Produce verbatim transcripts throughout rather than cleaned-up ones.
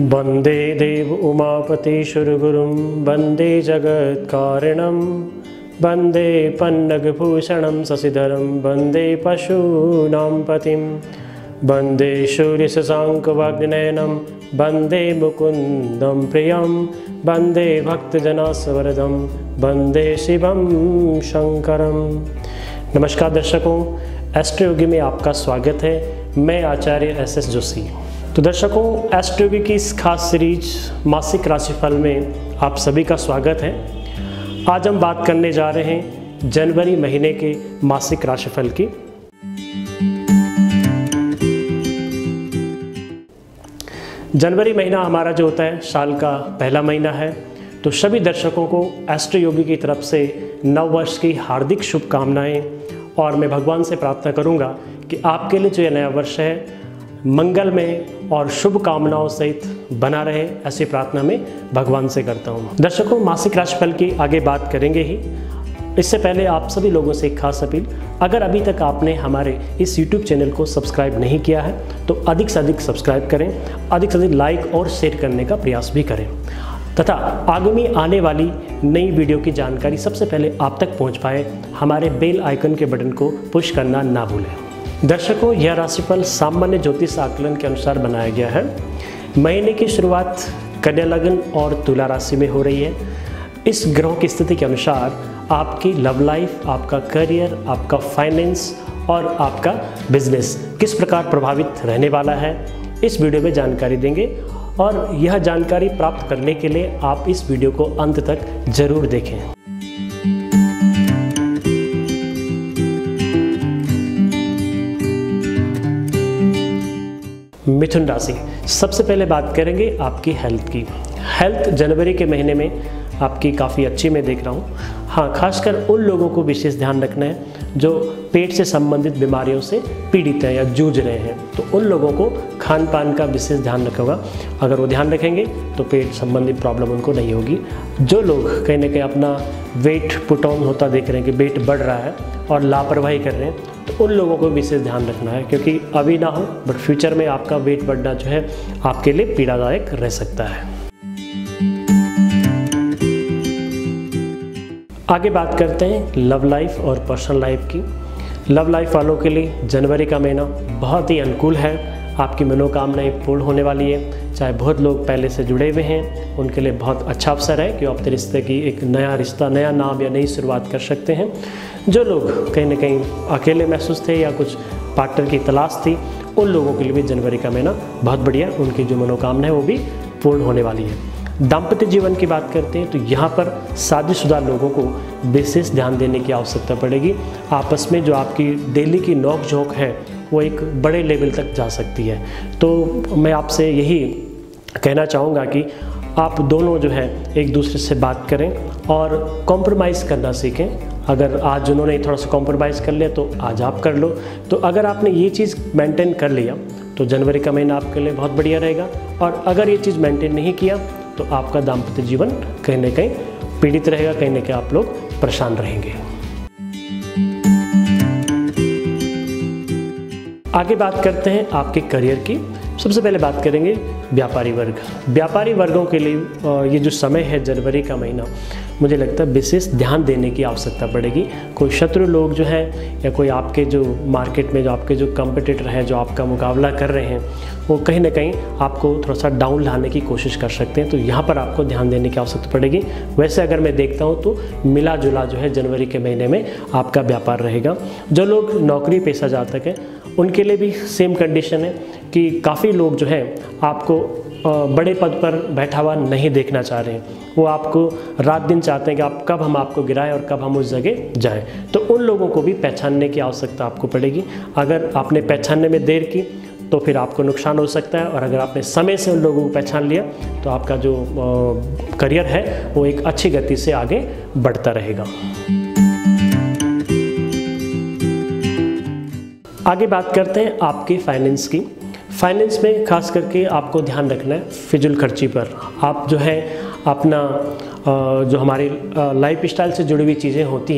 वंदे देव उमापतीश्वरगुरुं वंदे जगत्कारणं वंदे पन्नगभूषणं शशिधरं वंदे पशूनां पतिं वंदे सूर्यशशाङ्कवाग्नयनं वंदे मुकुन्दं प्रियं वंदे भक्तजनासवरदं वंदे शिवं शंकरं। नमस्कार दर्शकों, एस्ट्रो योगी में आपका स्वागत है। मैं आचार्य एस एस जोशी। तो दर्शकों, एस्ट्रो योगी की इस खास सीरीज मासिक राशिफल में आप सभी का स्वागत है। आज हम बात करने जा रहे हैं जनवरी महीने के मासिक राशिफल की। जनवरी महीना हमारा जो होता है साल का पहला महीना है, तो सभी दर्शकों को एस्ट्रो योगी की तरफ से नव वर्ष की हार्दिक शुभकामनाएं। और मैं भगवान से प्रार्थना करूंगा कि आपके लिए जो यह नया वर्ष है मंगल में और शुभ कामनाओं सहित बना रहे, ऐसी प्रार्थना में भगवान से करता हूँ। दर्शकों, मासिक राशिफल की आगे बात करेंगे ही। इससे पहले आप सभी लोगों से एक खास अपील, अगर अभी तक आपने हमारे इस यूट्यूब चैनल को सब्सक्राइब नहीं किया है तो अधिक से अधिक सब्सक्राइब करें, अधिक से अधिक लाइक और शेयर करने का प्रयास भी करें, तथा आगामी आने वाली नई वीडियो की जानकारी सबसे पहले आप तक पहुंच पाए हमारे बेल आइकन के बटन को पुश करना ना भूलें। दर्शकों, यह राशिफल सामान्य ज्योतिष आकलन के अनुसार बनाया गया है। महीने की शुरुआत कन्या लग्न और तुला राशि में हो रही है। इस ग्रहों की स्थिति के अनुसार आपकी लव लाइफ, आपका करियर, आपका फाइनेंस और आपका बिजनेस किस प्रकार प्रभावित रहने वाला है, इस वीडियो में जानकारी देंगे। और यह जानकारी प्राप्त करने के लिए आप इस वीडियो को अंत तक जरूर देखें। मिथुन राशि, सबसे पहले बात करेंगे आपकी हेल्थ की। हेल्थ जनवरी के महीने में आपकी काफ़ी अच्छी मैं देख रहा हूँ। हाँ, खासकर उन लोगों को विशेष ध्यान रखना है जो पेट से संबंधित बीमारियों से पीड़ित हैं या जूझ रहे हैं, तो उन लोगों को खान पान का विशेष ध्यान रखना होगा। अगर वो ध्यान रखेंगे तो पेट संबंधित प्रॉब्लम उनको नहीं होगी। जो लोग कहीं ना कहीं अपना वेट पुट ऑन होता देख रहे हैं कि वेट बढ़ रहा है और लापरवाही कर रहे हैं, तो उन लोगों को विशेष ध्यान रखना है, क्योंकि अभी ना हो बट फ्यूचर में आपका वेट बढ़ना जो है आपके लिए पीड़ादायक रह सकता है। आगे बात करते हैं लव लाइफ और पर्सनल लाइफ की। लव लाइफ वालों के लिए जनवरी का महीना बहुत ही अनुकूल है। आपकी मनोकामनाएं पूर्ण होने वाली है। चाहे बहुत लोग पहले से जुड़े हुए हैं, उनके लिए बहुत अच्छा अवसर है कि वो अपने रिश्ते की एक नया रिश्ता, नया नाम या नई शुरुआत कर सकते हैं। जो लोग कहीं ना कहीं अकेले महसूस थे या कुछ पार्टनर की तलाश थी, उन लोगों के लिए भी जनवरी का महीना बहुत बढ़िया, उनकी जो मनोकामना है वो भी पूर्ण होने वाली है। दाम्पत्य जीवन की बात करते हैं तो यहाँ पर शादीशुदा लोगों को विशेष ध्यान देने की आवश्यकता पड़ेगी। आपस में जो आपकी डेली की नोक झोंक है वो एक बड़े लेवल तक जा सकती है। तो मैं आपसे यही कहना चाहूँगा कि आप दोनों जो है एक दूसरे से बात करें और कॉम्प्रोमाइज़ करना सीखें। अगर आज उन्होंने थोड़ा सा कॉम्प्रोमाइज़ कर लिया तो आज आप कर लो। तो अगर आपने ये चीज़ मेंटेन कर लिया तो जनवरी का महीना आपके लिए बहुत बढ़िया रहेगा। और अगर ये चीज़ मेंटेन नहीं किया तो आपका दाम्पत्य जीवन कहीं ना कहीं पीड़ित रहेगा, कहीं ना कहीं आप लोग परेशान रहेंगे। आगे बात करते हैं आपके करियर की। सबसे पहले बात करेंगे व्यापारी वर्ग। व्यापारी वर्गों के लिए ये जो समय है जनवरी का महीना, मुझे लगता है विशेष ध्यान देने की आवश्यकता पड़ेगी। कोई शत्रु लोग जो हैं या कोई आपके जो मार्केट में जो आपके जो कंपटीटर हैं, जो आपका मुकाबला कर रहे हैं, वो कहीं ना कहीं आपको थोड़ा सा डाउन लाने की कोशिश कर सकते हैं। तो यहाँ पर आपको ध्यान देने की आवश्यकता पड़ेगी। वैसे अगर मैं देखता हूँ तो मिला जुला जो है जनवरी के महीने में आपका व्यापार रहेगा। जो लोग नौकरी पेशा जातक हैं उनके लिए भी सेम कंडीशन है कि काफ़ी लोग जो है आपको बड़े पद पर बैठा हुआ नहीं देखना चाह रहे हैं। वो आपको रात दिन चाहते हैं कि आप कब हम आपको गिराएं और कब हम उस जगह जाएं। तो उन लोगों को भी पहचानने की आवश्यकता आपको पड़ेगी। अगर आपने पहचानने में देर की तो फिर आपको नुकसान हो सकता है, और अगर आपने समय से उन लोगों को पहचान लिया तो आपका जो करियर है वो एक अच्छी गति से आगे बढ़ता रहेगा। आगे बात करते हैं आपके फाइनेंस की। फाइनेंस में खास करके आपको ध्यान रखना है फिजूल खर्ची पर। आप जो है अपना जो हमारी लाइफ स्टाइल से जुड़ी हुई चीज़ें होती हैं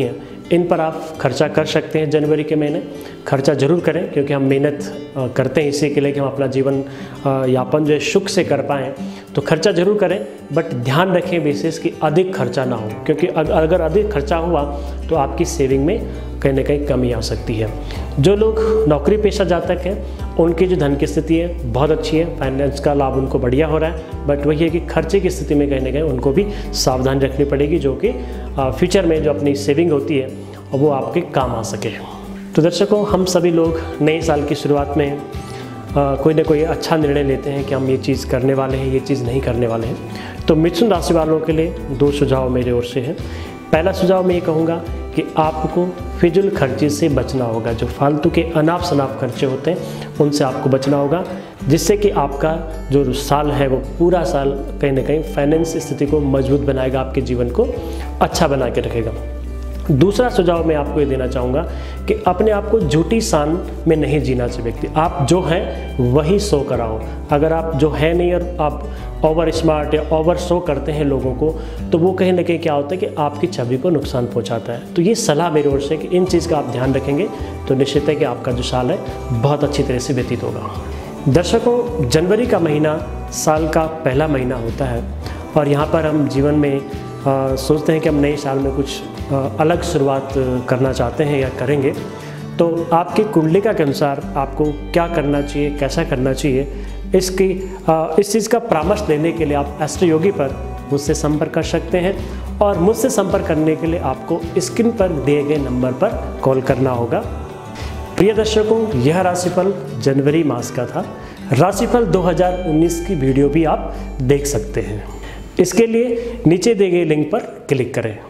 इन पर आप खर्चा कर सकते हैं। जनवरी के महीने खर्चा ज़रूर करें, क्योंकि हम मेहनत करते हैं इसी के लिए कि हम अपना जीवन यापन जो है सुख से कर पाएँ। तो खर्चा ज़रूर करें, बट ध्यान रखें विशेष कि अधिक खर्चा ना हो, क्योंकि अगर अधिक खर्चा हुआ तो आपकी सेविंग में कहीं ना कहीं कमी आ सकती है। जो लोग नौकरी पेशा जातक हैं उनकी जो धन की स्थिति है बहुत अच्छी है, फाइनेंस का लाभ उनको बढ़िया हो रहा है, बट वही है कि खर्चे की स्थिति में कहीं ना कहीं उनको भी सावधानी रखनी पड़ेगी, जो कि फ्यूचर में जो अपनी सेविंग होती है वो आपके काम आ सके। तो दर्शकों, हम सभी लोग नए साल की शुरुआत में आ, कोई ना कोई अच्छा निर्णय लेते हैं कि हम ये चीज़ करने वाले हैं, ये चीज़ नहीं करने वाले हैं। तो मिथुन राशि वालों के लिए दो सुझाव मेरे ओर से हैं। पहला सुझाव मैं ये कहूँगा कि आपको फिजूल खर्चे से बचना होगा। जो फालतू के अनाप शनाप खर्चे होते हैं उनसे आपको बचना होगा, जिससे कि आपका जो साल है वो पूरा साल कहीं ना कहीं फाइनेंस स्थिति को मजबूत बनाएगा, आपके जीवन को अच्छा बना के रखेगा। दूसरा सुझाव मैं आपको ये देना चाहूँगा कि अपने आप को झूठी शान में नहीं जीना चाहिए व्यक्ति। आप जो हैं वही शो कराओ। अगर आप जो है नहीं और आप ओवर स्मार्ट या ओवर शो करते हैं लोगों को, तो वो कहीं ना कहीं क्या होता है कि आपकी छवि को नुकसान पहुंचाता है। तो ये सलाह मेरी ओर से कि इन चीज़ का आप ध्यान रखेंगे तो निश्चित है कि आपका जो साल है बहुत अच्छी तरह से व्यतीत होगा। दर्शकों, जनवरी का महीना साल का पहला महीना होता है और यहाँ पर हम जीवन में आ, सोचते हैं कि हम नए साल में कुछ आ, अलग शुरुआत करना चाहते हैं या करेंगे। तो आपकी कुंडलिका के अनुसार आपको क्या करना चाहिए, कैसा करना चाहिए, इसकी आ, इस चीज़ का परामर्श लेने के लिए आप एस्ट्रो योगी पर मुझसे संपर्क कर सकते हैं और मुझसे संपर्क करने के लिए आपको स्क्रीन पर दिए गए नंबर पर कॉल करना होगा। प्रिय दर्शकों, यह राशिफल जनवरी मास का था। राशिफल दो हज़ार उन्नीस की वीडियो भी आप देख सकते हैं। इसके लिए नीचे दिए गए लिंक पर क्लिक करें।